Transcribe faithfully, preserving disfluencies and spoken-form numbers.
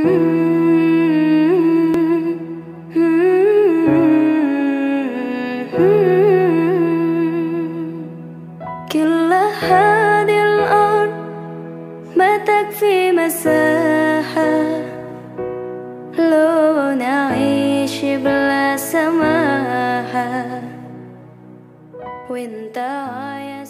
كل هذه الأرض ما تكفي مساحة لو نعيش بلا سماحة وانت عايز